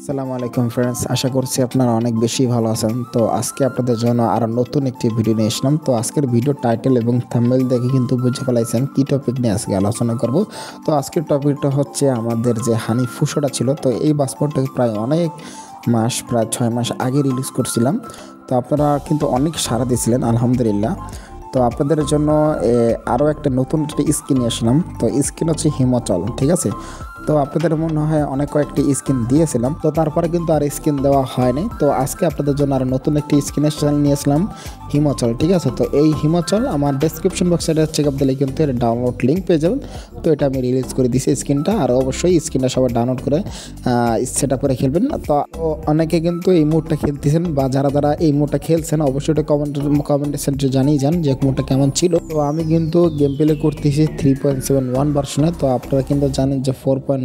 আসসালামু আলাইকুম ফ্রেন্ডস, আশা করছি আপনারা অনেক বেশি ভালো আছেন। তো আজকে আপনাদের জন্য আরও নতুন একটি ভিডিও নিয়ে আসলাম। তো আজকের ভিডিও টাইটেল এবং থাম্বনেল দেখে কিন্তু বুঝে ফেলাইছেন কী টপিক নিয়ে আজকে আলোচনা করব। তো আজকের টপিকটা হচ্ছে আমাদের যে হানি ফুসোটা ছিল। তো এই পাসপোর্টটাকে প্রায় অনেক মাস, প্রায় 6 মাস আগে রিলিজ করছিলাম। তো আপনারা কিন্তু অনেক সাড়া দিয়েছিলেন, আলহামদুলিল্লাহ। তো আপনাদের জন্য আরও একটা নতুন স্কিন নিয়ে আসলাম। তো স্কিন হচ্ছে হিমাচল, ঠিক আছে। তো আপনাদের মনে হয় অনেক কয়েকটি স্কিন দিয়েছিলাম, তো তারপরে কিন্তু আর স্কিন দেওয়া হয়নি। তো আজকে আপনাদের জন্য আরও নতুন একটি স্কিনের চ্যানেল নিয়েছিলাম, হিমাচল, ঠিক আছে। তো এই হিমাচল আমার ডেসক্রিপশন বক্সে চেক আপ দিলে কিন্তু এর ডাউনলোড লিঙ্ক পেয়ে যাবেন। তো এটা আমি রিলিজ করে দিয়েছি স্কিনটা, আর অবশ্যই স্কিনটা সবাই ডাউনলোড করে সেট আপ করে খেলবেন। তো অনেকে কিন্তু এই মুডটা খেলতেছেন, বা যারা যারা এই মুডটা খেলছেন অবশ্যই এটা কমেন্ট সেন্টারে জানিয়ে যান যে মুডটা কেমন ছিল। তো আমি কিন্তু গেম প্লে করতেছি 3.71 ভার্সনে। তো আপনারা কিন্তু জানেন যে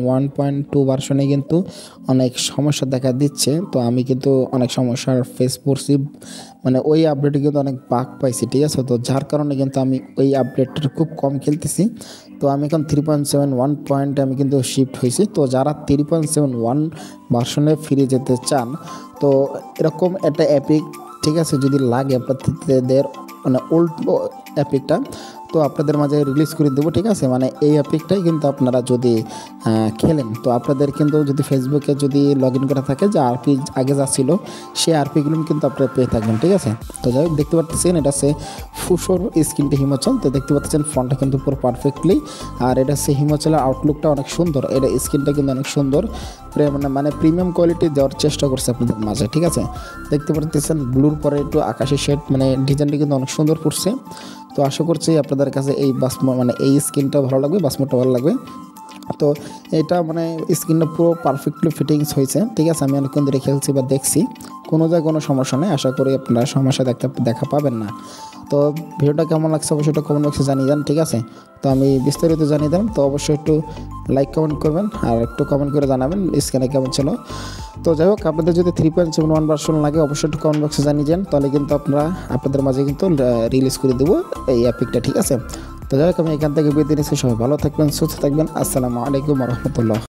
4.1.2 ভার্সনে কিন্তু অনেক সমস্যা দেখা দিচ্ছে। তো আমি কিন্তু অনেক সমস্যার ফেস করছি, মানে ওই আপডেটে কিন্তু অনেক বাগ পাইছি, ঠিক আছে। তো যার কারণে কিন্তু আমি ওই আপডেটটা খুব কম খেলতেছি। তো আমি এখন 3.71 পয়েন্টে আমি কিন্তু শিফট হয়েছি। তো যারা 3.71 ভার্সনে ফিরে যেতে চান, তো এরকম একটা অ্যাপিক, ঠিক আছে, যদি লাগে আপনাদের মানে ওল্ড অ্যাপিকটা, তো আপনাদের মাঝে রিলিজ করে দেবো, ঠিক আছে। মানে এই অ্যাপিকটাই কিন্তু আপনারা যদি খেলেন, তো আপনাদের কিন্তু যদি ফেসবুকে যদি লগ ইন করা থাকে যে আরপি আগে যা ছিল সেই আরপিগুলো কিন্তু আপনারা পেয়ে থাকবেন, ঠিক আছে। তো যাই হোক, দেখতে পাচ্ছেন এটা হচ্ছে ফুসোর স্কিনটি হিমাচল। তো দেখতে পাচ্ছেন ফন্টটা কিন্তু পুরো পারফেক্টলি, আর এটা হচ্ছে হিমাচলের আউটলুকটা অনেক সুন্দর, এটা স্কিনটা কিন্তু অনেক সুন্দর, মানে প্রিমিয়াম কোয়ালিটি দেওয়ার চেষ্টা করছে আপনাদের মাঝে, ঠিক আছে। দেখতে পাচ্ছেন ব্লুর পরে একটু আকাশি শেড, মানে ডিজাইনটা কিন্তু অনেক সুন্দর করছে। তো আশা করছি আপনাদের কাছে এই মানে এই স্কিনটা ভালো লাগবে, বাসমোটটা ভালো লাগবে। তো এটা মানে স্কিনটা পুরো পারফেক্টলি ফিটিংস হয়েছে, ঠিক আছে। আমি অনেকক্ষণ ধরে খেলছি বা দেখছি, কোনো জায়গায় কোনো সমস্যা নেই। আশা করি আপনারা সমস্যা দেখা পাবেন না। তো ভিডিওটা কেমন লাগছে অবশ্যই একটু কমেন্ট বক্সে জানিয়ে দেন, ঠিক আছে। তো আমি বিস্তারিত জানিয়ে দিলাম। তো অবশ্যই একটু লাইক কমেন্ট করবেন, আর একটু কমেন্ট করে জানাবেন স্ক্রিনে কেমন ছিল। তো যাই হোক, আপনাদের যদি 3.71 ভার্সন লাগে অবশ্যই একটু কমেন্ট বক্সে জানিয়ে যান, তাহলে কিন্তু আপনাদের মাঝে কিন্তু রিলিজ করে দেবো এই অ্যাপিকটা, ঠিক আছে। তো যাই হোক, আমি এখান থেকে বিদায় নিচ্ছি। সবাই ভালো থাকবেন, সুস্থ থাকবেন। আসসালামু আলাইকুম রহমতুল্লাহ।